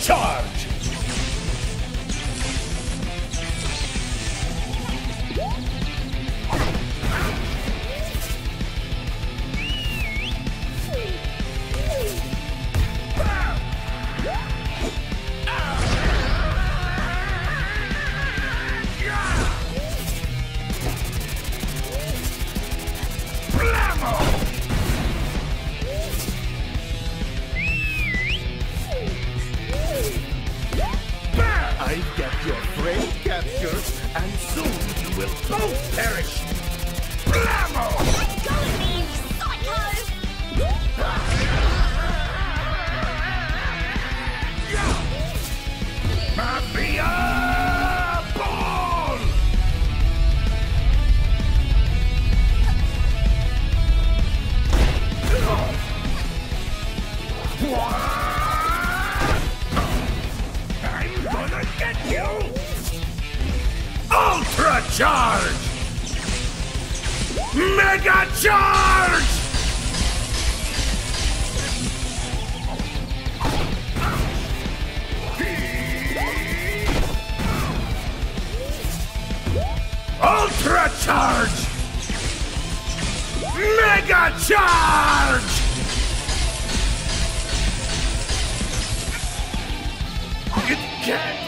charge! I've got your friend captured, and soon you will both perish! Blammo! Let go of me, you psycho! Mafia! Ball! I'm gonna get you! Ultra charge! Mega charge! Ultra charge! Mega charge! It can't